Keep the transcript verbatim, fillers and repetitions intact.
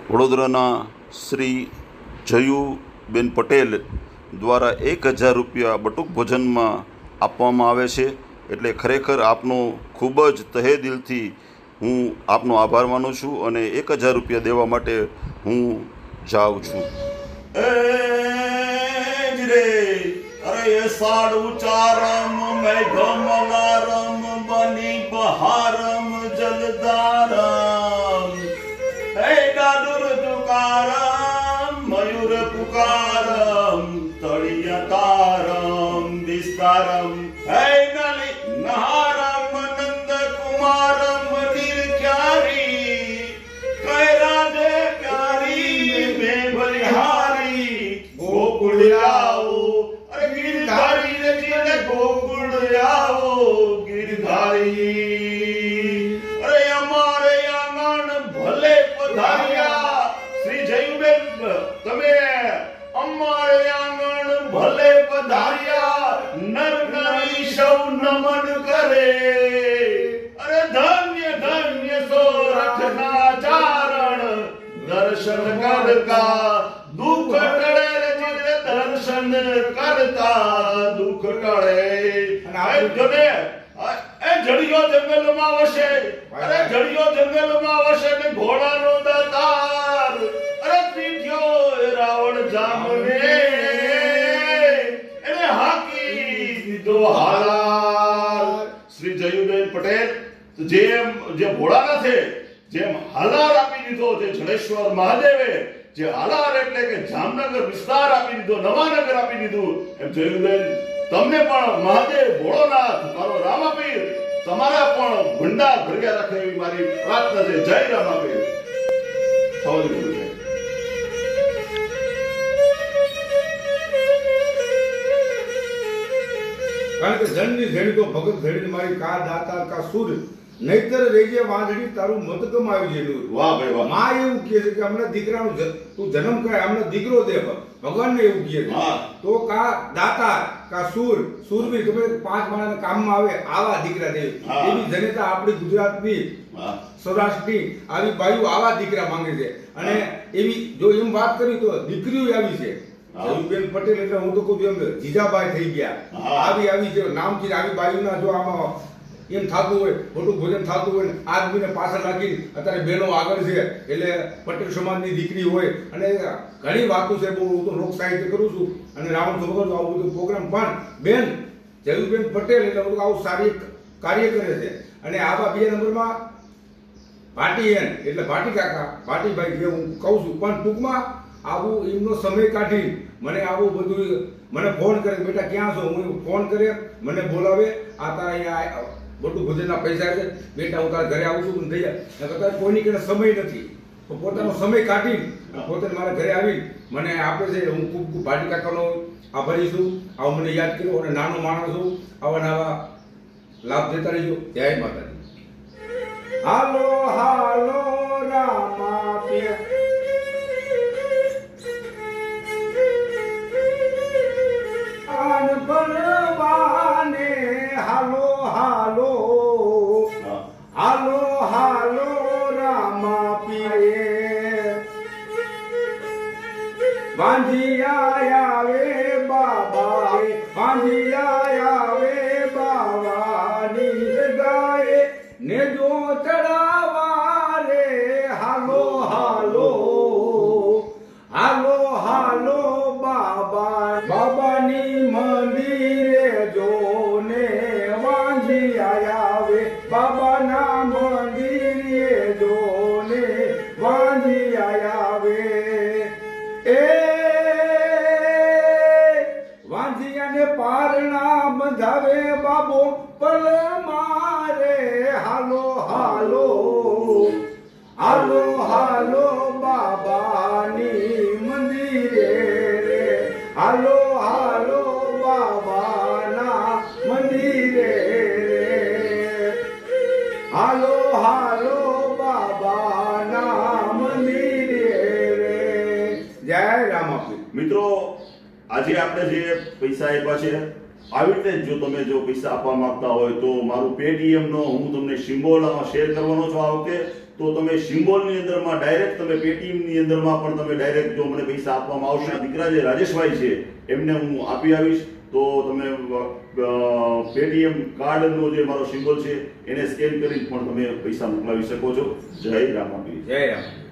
વડોદરાના શ્રી જયુબેન પટેલ દ્વારા એક હજાર રૂપિયા બટુક ભોજનમાં આપવામાં આવે છે, એટલે ખરેખર આપનો ખૂબ જ તહે દિલથી હું આપનો આભાર માનું છું અને એક હજાર રૂપિયા દેવા માટે હું જાઉં છું. અરે સાડુ ચારમ મેઘમલારમ બની બહારમ જલધારમ હે ગાદુર તુકારમ મયુર પુકારમ તળિયા તારમ વિસ્તારમ હે નલી નહારમ નંદ કુમારમ નિર્ખ્યારી કૈ રાધે પ્યારી મે બલિહારી ગોકુળિયાઓ અરે ગિરધારી રે જીને ગોકુળિયાઓ ગિરધારી અરે અમારે આંગણ ભલે પધાર્યા શ્રી જયુબેન તમે અમારે આંગણ ભલે પધાર્યા નર નારી સૌ નમન કરે અરે ધન્ય ધન્ય સોરઠના ચારણ દર્શન કરતા દુઃખ ટળે રે દર્શન કરતા દુઃખ ટળે અને જોને એ જડિયો જંગલમાં વસે અરે જડિયો જંગલમાં વસે ને ઘોડાનો દાતાર અરે પીઠ્યો રાવણ જામને એને હાકી દીધો હાલાર. શ્રી જયુબેન પટેલ જેમ જે ભોળાના છે જેમ હાલાર આપી દીધો જે જડેશ્વર મહાદેવે જે હાલાર એટલે કે જામનગર વિસ્તાર આપી દીધો, નવાનગર આપી દીધું, એમ જયુબેન તમને પણ મહાદેવ ભોળોનાથ મારો રામાપીર તમારા પણ ભંડાર ભર્યા રાખે એવી મારી પ્રાર્થના છે. જય રામાપીર. સૌજી છે કારણ કે જનની ધણી તો ભગત ધણી મારી કા દાતા કા સુર નહીતર રેજે વાંદડી તારું મત કમાવી જેલું. વાહ ભાઈ વાહ. માં એવું કહે છે કે અમને દીકરાનો તું જન્મ કરે અમને દીકરો દે. ભગવાનને એવું કહે છે તો કા દાતા કા સુર સુરવીર તમે પાંચ માણસના કામમાં આવે આવા દીકરા દે. એવી જનતા આપણી ગુજરાતની સૌરાષ્ટ્રની આવી બાયુ આવા દીકરા માંગે છે. અને એવી જો એમ વાત કરી તો દીકરીઓ આવી છે. જયુબેન પટેલ એટલે હું તો કહું એમ જીજાબાઈ થઈ ગયા. આવી આવી છે નામથી આવી બાયુના જો આમાં એમ થતું હોય મોટું ભોજન થતું હોય આદમીને પાછળ રાખી અત્યારે બહેનો આગળ છે એટલે પટેલ સમાજની દીકરી હોય અને ઘણી વાતો છે. બહુ હું તો લોક સાહિત્ય કરું છું અને રાવણ ખબર આવું બધું પ્રોગ્રામ પણ બેન જયુબેન પટેલ એટલે બધું આવું સારી કાર્ય કરે છે. અને આવા બે નંબરમાં ભાટીએન એટલે ભાટી કાકા ભાટીભાઈ જે હું કહું છું પણ ટૂંકમાં આવું એમનો સમય કાઢી મને આવું બધું મને ફોન કરે બેટા ક્યાં છો, હું ફોન કરે મને બોલાવે આ તારા અહીંયા મોટું ભોજનના પૈસા છે બેટા હું તારા ઘરે આવું છું થઈ જાય કદાચ કોઈની કને સમય નથી તો પોતાનો સમય કાઢી પોતે મારા ઘરે આવી મને આપે છે. હું ખૂબ ખૂબ ભાટી કાકાનો આભારી છું. આવું મને યાદ કર્યો અને નાનો માણસ છું. આવા નવા લાભ દેતા રહીજો. જય માતાજી. હાલો હાલો રામા પિયા બળવાને હાલો હાલો હાલો હાલો રામા પીરે વાંધિયા આવે બાબા વાંધિયા આવે બાવાની ગાય ને જો ચડાવા રે હાલો હાલો હાલો હાલો બાબા બાબાની મંદિરે જોને વાંજી આવે બાબાના મંદિરે જોને વાંજી આવે એ વાંજીયાને પારણા બંધાવે બાબો પલ મારે હાલો હાલો હાલો હાલો બાબાની મંદિરે રે હાલો હાલો બાબાના મંદિરે રે હાલો હાલો બાબાના મંદિરે રે. જય રામાપીર. મિત્રો આજે આપણે જે પૈસા આપ્યા છે આવી રીતે જો તમે જો પૈસા આપવા માંગતા હોય તો મારું પેટીએમ નો હું તમને સિમ્બોલ આમાં શેર કરવાનો છું આ વખતે. તો તમે સિમ્બોલની અંદરમાં ડાયરેક્ટ તમે પેટીએમની અંદરમાં પણ તમે ડાયરેક્ટ જો મને પૈસા આપવામાં આવશે, દીકરા જે રાજેશભાઈ છે એમને હું આપી આવીશ, તો તમે પેટીએમ કાર્ડનો જે મારો સિમ્બોલ છે એને સ્કેન કરી પણ તમે પૈસા મોકલાવી શકો છો. જય રામાપીર. જય રામ.